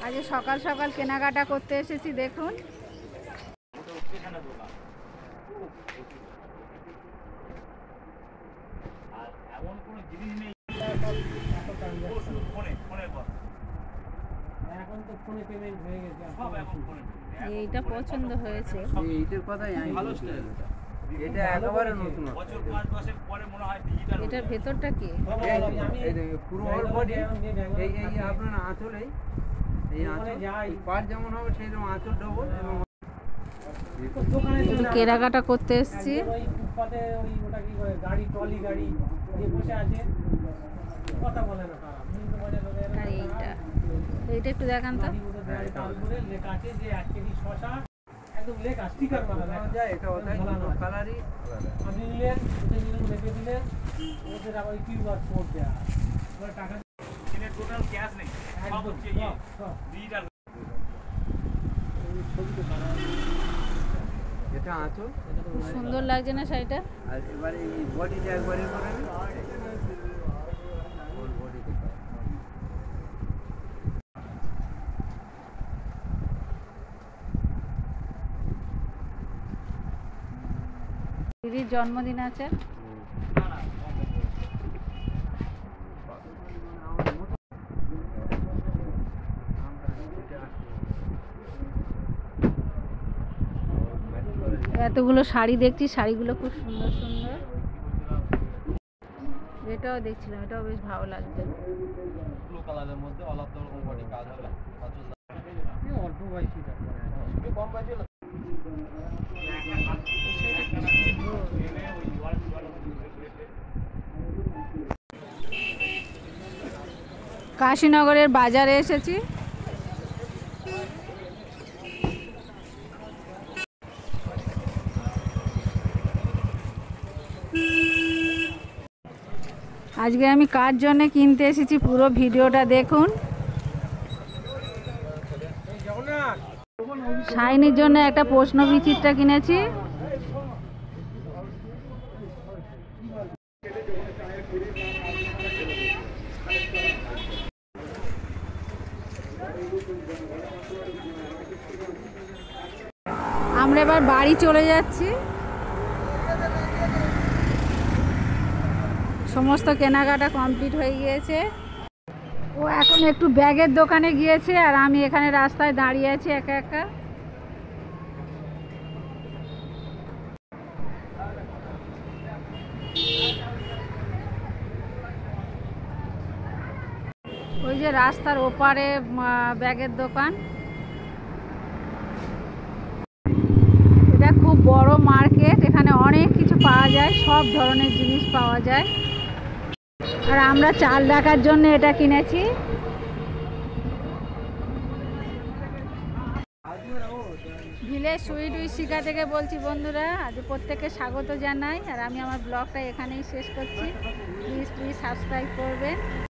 আজ সকাল সকাল কেনাকাটা করতে এসেছি দেখুন। এইটা পছন্দ হয়েছে। এইটার কথাই আমি বলছি, এটা একেবারে নতুন। এটার ভেতরটা কি? পুরো অল বডি এই আপনার আঁচলেই এই আঁচল পার যেমন হবে সেই রকম আঁচল ডবল। এবং একটু কেনাকাটা করতে এসেছি। আর এইটা একটু দেখান তো। এটা আঁচল সুন্দর লাগছে না শাড়িটা? আর এবারে এই বডিটা একবারে করে দিদির জন্মদিন আছে। এতগুলো শাড়ি দেখছি, শাড়িগুলো খুব সুন্দর সুন্দর। এটাও দেখছিলাম, এটাও বেশ ভালো লাগছে। ব্লু কালারের মধ্যে অল্প রকম বডি কাজ হবে, অল্প বয়সী কম বয়সী। কাশীনগরের বাজারে এসেছি। আজকে আমি কার জন্য কিনতে এসেছি পুরো ভিডিওটা দেখুন। শাইনির জন্য একটা প্রশ্ন বিচিত্রা কিনেছি। আমরা এবার বাড়ি চলে যাচ্ছি। সমস্ত কেনাকাটা কমপ্লিট হয়ে গিয়েছে। ও এখন একটু ব্যাগের দোকানে গিয়েছে আর আমি এখানে রাস্তায় দাঁড়িয়ে আছি একা একা। ওই যে রাস্তার ওপারে ব্যাগের দোকান। এটা খুব বড় মার্কেট, এখানে অনেক কিছু পাওয়া যায়, সব ধরনের জিনিস পাওয়া যায়। আর আমরা চাল রাখার জন্য এটা কিনেছি। ভিলেজ সুইট উইথ শিখা থেকে বলছি বন্ধুরা, আজ প্রত্যেককে স্বাগত জানাই। আর আমি আমার ব্লগটা এখানেই শেষ করছি। প্লিজ সাবস্ক্রাইব করবেন।